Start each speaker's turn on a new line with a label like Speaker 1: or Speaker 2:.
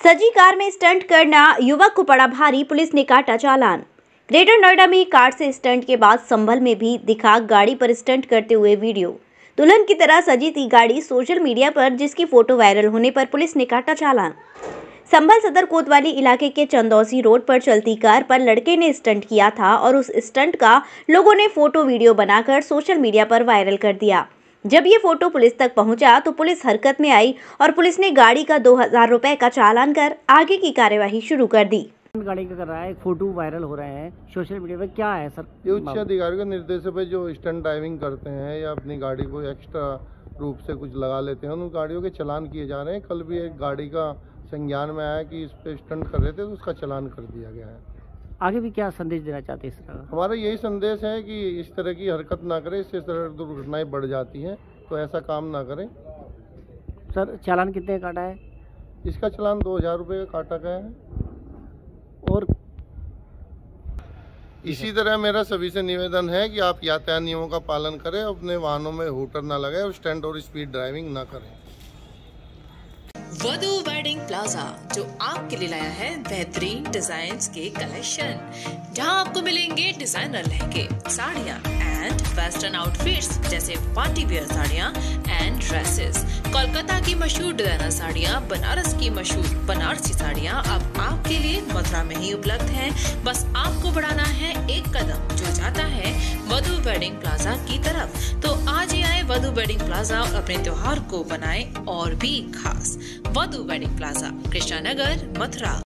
Speaker 1: सजी कार में स्टंट करना युवक को पड़ा भारी, पुलिस ने काटा चालान। ग्रेटर नोएडा में कार से स्टंट के बाद संभल में भी दिखा गाड़ी पर स्टंट करते हुए वीडियो। दुल्हन की तरह सजी थी गाड़ी सोशल मीडिया पर, जिसकी फोटो वायरल होने पर पुलिस ने काटा चालान। संभल सदर कोतवाली इलाके के चंदौसी रोड पर चलती कार पर लड़के ने स्टंट किया था और उस स्टंट का लोगों ने फोटो वीडियो बनाकर सोशल मीडिया पर वायरल कर दिया। जब ये फोटो पुलिस तक पहुंचा तो पुलिस हरकत में आई और पुलिस ने गाड़ी का 2000 रुपए का चालान कर आगे की कार्यवाही शुरू कर दी।
Speaker 2: गाड़ी का कर रहा है, एक फोटो वायरल हो रहे हैं सोशल मीडिया पे, क्या है सर?
Speaker 3: ये उच्च अधिकारी के निर्देश पे जो स्टंट ड्राइविंग करते हैं या अपनी गाड़ी को एक्स्ट्रा रूप से कुछ लगा लेते हैं, उन गाड़ियों के चालान किए जा रहे हैं। कल भी एक गाड़ी का संज्ञान में आया कि इस पे स्टंट कर रहे थे, तो उसका चालान कर दिया गया है।
Speaker 2: आगे भी क्या संदेश देना चाहते हैं इस तरह?
Speaker 3: हमारा यही संदेश है कि इस तरह की हरकत ना करें, इससे इस तरह दुर्घटनाएं बढ़ जाती हैं, तो ऐसा काम ना करें।
Speaker 2: सर चालान कितने काटा है?
Speaker 3: इसका चालान 2000 रुपये का काटा गया है।
Speaker 2: और
Speaker 3: इसी तरह मेरा सभी से निवेदन है कि आप यातायात नियमों का पालन करें, अपने वाहनों में हूटर ना लगाएं और स्टंट और स्पीड ड्राइविंग ना करें।
Speaker 4: वधू वेडिंग प्लाजा जो आपके लिए लाया है बेहतरीन डिजाइन्स के कलेक्शन, जहां आपको मिलेंगे डिजाइनर लहंगे, साड़ियां एंड वेस्टर्न आउटफिट्स जैसे पार्टी वियर साड़ियां एंड ड्रेसेस, कोलकाता की मशहूर डिजाइनर साड़ियां, बनारस की मशहूर बनारसी साड़ियां अब आपके लिए मथुरा में ही उपलब्ध हैं। बस आपको बढ़ाना है एक कदम जो जाता है वधू वेडिंग प्लाजा की तरफ। तो आज ही आए वधू वेडिंग प्लाजा और अपने त्योहार को बनाएं और भी खास। Vadhu wedding plaza, Krishna Nagar, Mathura.